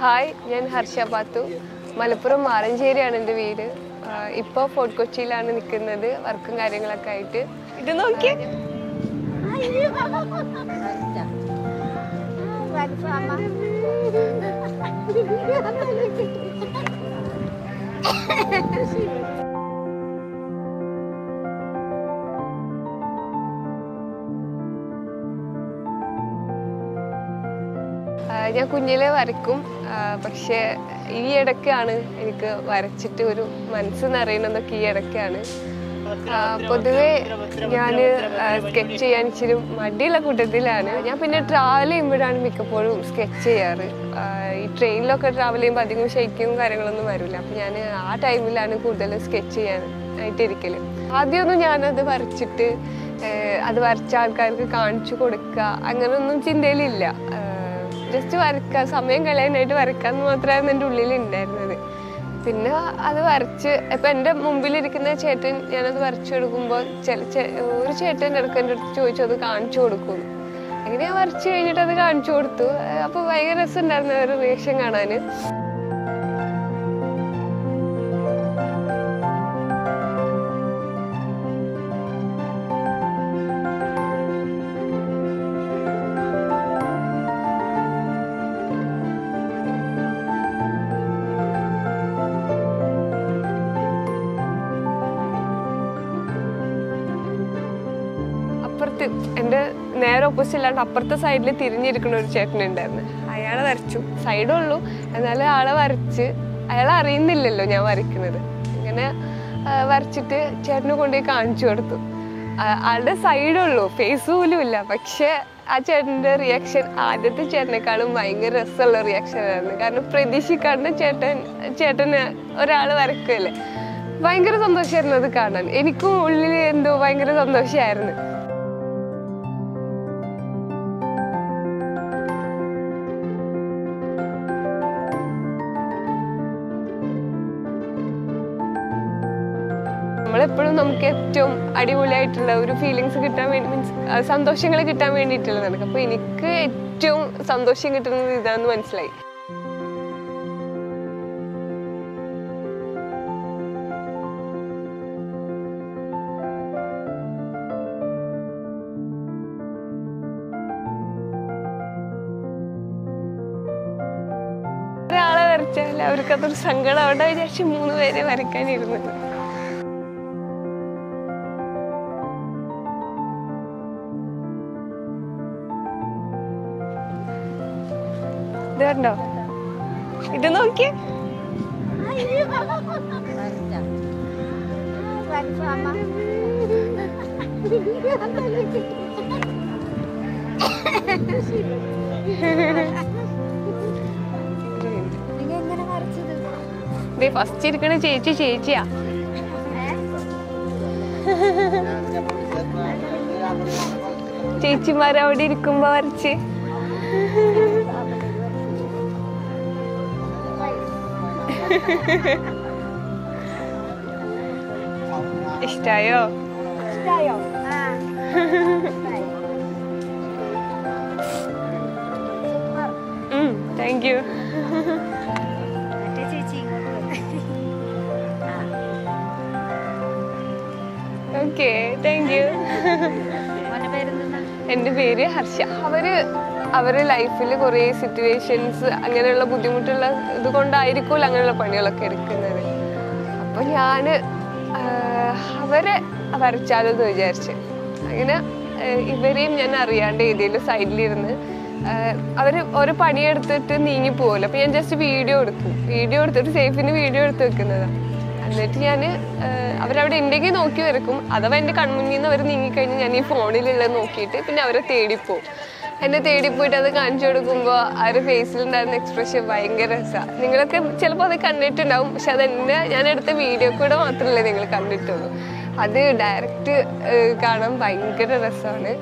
Hi, ഞാൻ ഹർഷ പാത്തു. മലപ്പുറം മാറഞ്ചേരിയാണ് എൻ്റെ വീട്. ഇപ്പോൾ ഫോർട്ട് കൊച്ചിയിലാണ് നിൽക്കുന്നത്, വർക്കും കാര്യങ്ങളൊക്കെ ആയിട്ട്. ഇത് നോക്കിയേ, ഞാൻ കുഞ്ഞിലെ വരക്കും. പക്ഷേ ഈ ഇടയ്ക്കാണ് എനിക്ക് വരച്ചിട്ട് ഒരു മനസ്സ് നിറയുന്നതൊക്കെ ഈ ഇടയ്ക്കാണ്. പൊതുവെ ഞാൻ സ്കെച്ച് ചെയ്യാൻ ഇച്ചിരി മടിയുള്ള കൂട്ടത്തിലാണ്. ഞാൻ പിന്നെ ട്രാവൽ ചെയ്യുമ്പോഴാണ് മിക്കപ്പോഴും സ്കെച്ച് ചെയ്യാറ്. ഈ ട്രെയിനിലൊക്കെ ട്രാവൽ ചെയ്യുമ്പോൾ അധികം ഷെയ്ക്കും കാര്യങ്ങളൊന്നും വരില്ല. അപ്പം ഞാൻ ആ ടൈമിലാണ് കൂടുതൽ സ്കെച്ച് ചെയ്യാനായിട്ടിരിക്കൽ. ആദ്യമൊന്നും ഞാനത് വരച്ചിട്ട് അത് വരച്ച ആൾക്കാർക്ക് കാണിച്ചു കൊടുക്കുക അങ്ങനെയൊന്നും ചിന്തയിലില്ല. ജസ്റ്റ് വരക്കുക, സമയം കളയാനായിട്ട് വരക്കാന്ന് മാത്രമായിരുന്നു എൻ്റെ ഉള്ളിൽ ഉണ്ടായിരുന്നത്. പിന്നെ അത് വരച്ച് ഇപ്പം എൻ്റെ മുമ്പിലിരിക്കുന്ന ചേട്ടൻ ഞാനത് വരച്ചു കൊടുക്കുമ്പോൾ ഒരു ചേട്ടൻ ഇടയ്ക്ക് എൻ്റെ അടുത്ത് ചോദിച്ചു അത് കാണിച്ചു കൊടുക്കും. അങ്ങനെ ഞാൻ വരച്ച് കഴിഞ്ഞിട്ട് അത് കാണിച്ചു കൊടുത്തു. അപ്പോൾ ഭയങ്കര രസമുണ്ടായിരുന്നു ഒരു റിയാക്ഷൻ കാണാൻ. അപ്പുറത്ത് എൻ്റെ നേരെ ഓപ്പോസിറ്റ് അല്ലാണ്ട് അപ്പുറത്തെ സൈഡിൽ തിരിഞ്ഞിരിക്കുന്ന ഒരു ചേട്ടനുണ്ടായിരുന്നു. അയാളെ വരച്ചു, സൈഡേ ഉള്ളൂ, എന്നാലും ആളെ വരച്ച് അയാളെ അറിയുന്നില്ലല്ലോ ഞാൻ വരയ്ക്കുന്നത്. ഇങ്ങനെ വരച്ചിട്ട് ചേട്ടനെ കൊണ്ടുപോയി കാണിച്ചു കൊടുത്തു. ആളുടെ സൈഡേ ഉള്ളൂ, ഫേസ് പോലും ഇല്ല. പക്ഷെ ആ ചേട്ടൻ്റെ റിയാക്ഷൻ ആദ്യത്തെ ചേട്ടനേക്കാളും ഭയങ്കര രസമുള്ള റിയാക്ഷനായിരുന്നു. കാരണം പ്രതീക്ഷിക്കാണ്ട് ചേട്ടന് ഒരാൾ വരക്കുകയല്ലേ, ഭയങ്കര സന്തോഷമായിരുന്നു അത് കാണാൻ. എനിക്കും ഉള്ളിൽ എന്തോ ഭയങ്കര സന്തോഷമായിരുന്നു. നമ്മളെപ്പോഴും നമുക്ക് ഏറ്റവും അടിപൊളിയായിട്ടുള്ള ഒരു ഫീലിങ്സ് കിട്ടാൻ വേണ്ടി, മീൻസ് സന്തോഷങ്ങൾ കിട്ടാൻ വേണ്ടിയിട്ടുള്ളതാണ്. അപ്പോൾ എനിക്ക് ഏറ്റവും സന്തോഷം കിട്ടുന്നത് ഇതാന്ന് മനസ്സിലായി. ഒരാളെ വരച്ചാൽ അവർക്കതൊരു സങ്കടം, അവിടെ വിചാരിച്ച് 3 പേരെ വരയ്ക്കാനിരുന്നത്. ഇത് കണ്ടോ, ഇത് നോക്കിയേ, ഫസ്റ്റ് ഇരിക്കണ ചേച്ചിയാ. ചേച്ചിമാരവിടെ ഇരിക്കുമ്പോ വരച്ച് ഇഷ്ടായോ? Thank you. Okay, thank you. എൻ്റെ പേര് ഹർഷ. അവര് ലൈഫിൽ കുറേ സിറ്റുവേഷൻസ്, അങ്ങനെയുള്ള ബുദ്ധിമുട്ടുള്ള ഇത് കൊണ്ടായിരിക്കുമല്ലോ അങ്ങനെയുള്ള പണികളൊക്കെ എടുക്കുന്നത്. അപ്പോൾ ഞാൻ അവരെ വരച്ചാലെന്ന് വിചാരിച്ച് അങ്ങനെ ഇവരെയും ഞാൻ അറിയാണ്ട് ഏതെങ്കിലും സൈഡിലിരുന്ന് അവർ ഓരോ പണിയെടുത്തിട്ട് നീങ്ങി പോകുമല്ലോ. അപ്പോൾ ഞാൻ ജസ്റ്റ് വീഡിയോ എടുത്തിട്ട് സേഫിന് വീഡിയോ എടുത്ത് വെക്കുന്നതാണ്. എന്നിട്ട് ഞാൻ അവരവിടെ ഉണ്ടെങ്കിൽ നോക്കി വരക്കും. അഥവാ എൻ്റെ കൺമുന്നിൽ നിന്ന് അവർ നീങ്ങിക്കഴിഞ്ഞാൽ ഞാൻ ഈ ഫോണിലുള്ളത് നോക്കിയിട്ട് പിന്നെ അവരെ തേടിപ്പോവും. എന്നെ തേടിപ്പോയിട്ട് അത് കാണിച്ചു കൊടുക്കുമ്പോൾ ആ ഒരു ഫേസിലുണ്ടായിരുന്ന എക്സ്പ്രഷൻ ഭയങ്കര രസമാണ്. നിങ്ങളൊക്കെ ചിലപ്പോൾ അത് കണ്ടിട്ടുണ്ടാവും, പക്ഷെ ഞാൻ എടുത്ത വീഡിയോ കൂടെ മാത്രമല്ലേ നിങ്ങൾ കണ്ടിട്ടുള്ളൂ. അത് ഡയറക്റ്റ് കാണാൻ ഭയങ്കര രസമാണ്.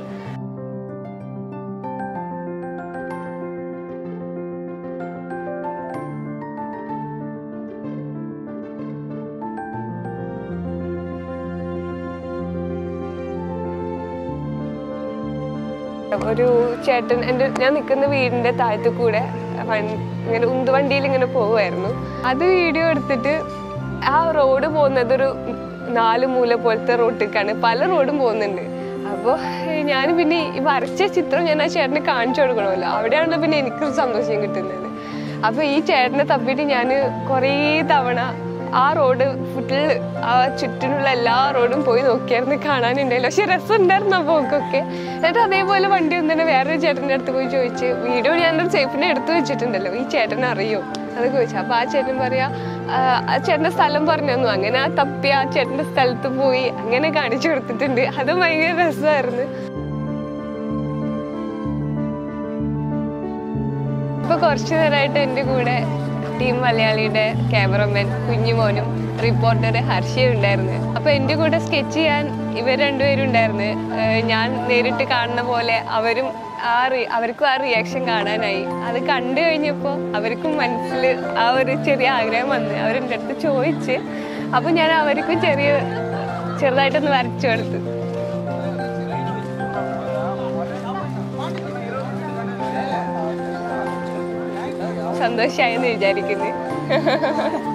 ഒരു ചേട്ടൻ ഞാൻ നിൽക്കുന്ന വീടിൻ്റെ താഴത്തു കൂടെ ഇങ്ങനെ ഉന്തുവണ്ടിയിൽ ഇങ്ങനെ പോവുമായിരുന്നു. അത് വീഡിയോ എടുത്തിട്ട് ആ റോഡ് പോകുന്നത് ഒരു 4 മൂല പോലത്തെ റോട്ടിലേക്കാണ്, പല റോഡും പോകുന്നുണ്ട്. അപ്പോൾ ഞാൻ പിന്നെ ഈ വരച്ച ചിത്രം ഞാൻ ആ ചേട്ടനെ കാണിച്ചു കൊടുക്കണമല്ലോ, അവിടെയാണല്ലോ പിന്നെ എനിക്കൊരു സന്തോഷം കിട്ടുന്നത്. അപ്പോൾ ഈ ചേട്ടനെ തപ്പിയിട്ട് ഞാൻ കുറേ തവണ ആ റോഡ് ഫുള്ള് ആ ചുറ്റിനുള്ള എല്ലാ റോഡും പോയി നോക്കിയായിരുന്നു, കാണാനുണ്ടായില്ല. പക്ഷെ രസമുണ്ടായിരുന്നു ആ പോക്കൊക്കെ. എന്നിട്ട് അതേപോലെ വണ്ടി ഒന്നിനെ വേറൊരു ചേട്ടൻ്റെ അടുത്ത് പോയി ചോദിച്ച്, വീഡിയോ ഞാനൊരു സേഫിനെ എടുത്തു വെച്ചിട്ടുണ്ടല്ലോ, ഈ ചേട്ടനെ അറിയോ അതൊക്കെ ചോദിച്ചു. അപ്പോൾ ആ ചേട്ടൻ പറയാ ആ ചേട്ടൻ്റെ സ്ഥലം പറഞ്ഞു തന്നു. അങ്ങനെ ആ തപ്പി ആ ചേട്ടൻ്റെ സ്ഥലത്ത് പോയി അങ്ങനെ കാണിച്ചു കൊടുത്തിട്ടുണ്ട്. അത് ഭയങ്കര രസമായിരുന്നു. ഇപ്പൊ കുറച്ചു നേരമായിട്ട് എൻ്റെ കൂടെ ടീം മലയാളിയുടെ ക്യാമറമാൻ കുഞ്ഞുമോനും റിപ്പോർട്ടർ ഹർഷയും ഉണ്ടായിരുന്നു. അപ്പൊ എൻ്റെ കൂടെ സ്കെച്ച് ചെയ്യാൻ ഇവർ രണ്ടുപേരും ഉണ്ടായിരുന്നു. ഞാൻ നേരിട്ട് കാണുന്ന പോലെ അവർക്കും ആ റിയാക്ഷൻ കാണാനായി. അത് കണ്ടു കഴിഞ്ഞപ്പോൾ അവർക്കും മനസ്സിൽ ആ ഒരു ചെറിയ ആഗ്രഹം വന്ന് അവരെൻ്റെ അടുത്ത് ചോദിച്ച്, അപ്പൊ ഞാൻ അവർക്കും ചെറുതായിട്ടൊന്ന് വരച്ചു കൊടുത്തു. സന്തോഷമായെന്ന് വിചാരിക്കുന്നു.